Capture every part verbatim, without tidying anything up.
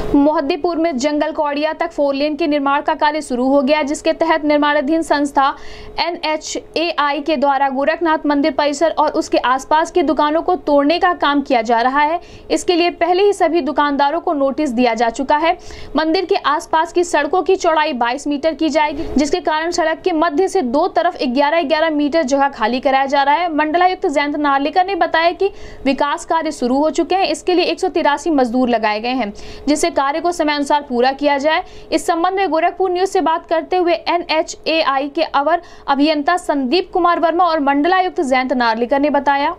मोहद्दीपुर में जंगल कौड़िया तक four lane के निर्माण का कार्य शुरू हो गया, जिसके तहत निर्माणाधीन संस्था एन एच ए आई के द्वारा गोरखनाथ मंदिर परिसर और उसके आसपास की दुकानों को तोड़ने का काम किया जा रहा है। इसके लिए पहले ही सभी दुकानदारों को नोटिस दिया जा चुका है। मंदिर के आसपास की सड़कों की चौड़ाई बाईस मीटर की जाएगी, जिसके कारण सड़क के मध्य से दो तरफ ग्यारह ग्यारह मीटर जगह खाली कराया जा रहा है। मंडलायुक्त जयंत नार्लिकर ने बताया कि विकास कार्य शुरू हो चुके हैं। इसके लिए एक सौ तिरासी मजदूर लगाए गए हैं, जिससे कार्य को समय अनुसार पूरा किया जाए। इस संबंध में गोरखपुर न्यूज से बात करते हुए एन एच ए आई के अवर अभियंता संदीप कुमार वर्मा और मंडलायुक्त जयंत नार्लिकर ने बताया।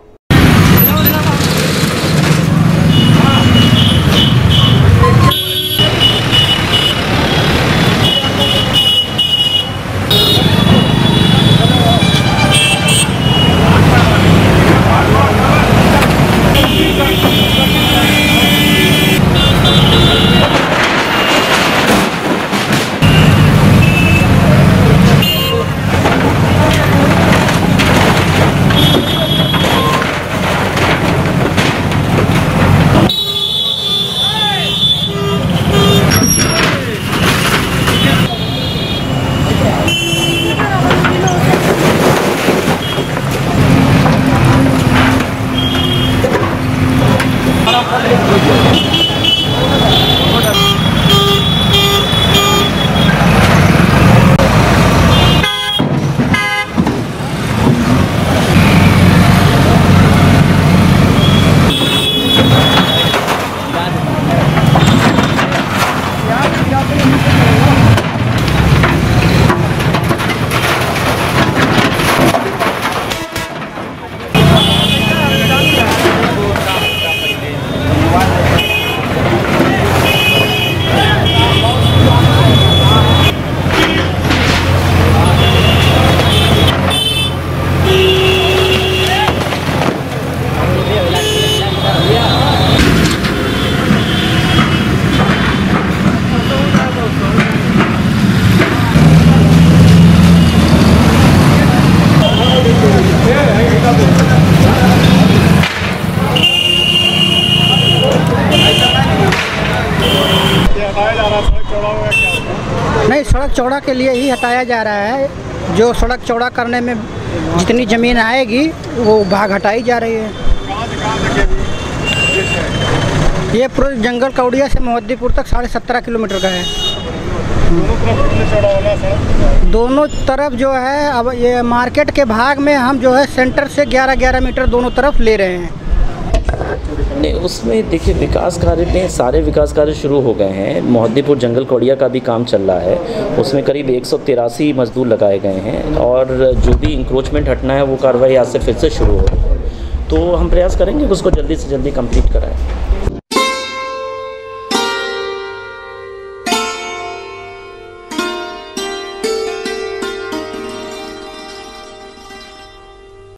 नहीं, सड़क चौड़ा के लिए ही हटाया जा रहा है। जो सड़क चौड़ा करने में जितनी ज़मीन आएगी वो भाग हटाई जा रही है। ये पूरे जंगल कौड़िया से मोहद्दीपुर तक साढ़े सत्रह किलोमीटर का है। दोनों तरफ जो है, अब ये मार्केट के भाग में हम जो है सेंटर से ग्यारह ग्यारह मीटर दोनों तरफ ले रहे हैं। नहीं, उसमें देखिए विकास कार्य में सारे विकास कार्य शुरू हो गए हैं। मोहद्दीपुर जंगल कौड़िया का भी काम चल रहा है, उसमें करीब एक सौ तिरासी मजदूर लगाए गए हैं और जो भी इंक्रोचमेंट हटना है वो कार्रवाई आज से फिर से शुरू हो रही है। तो हम प्रयास करेंगे कि उसको जल्दी से जल्दी कंप्लीट कराएं।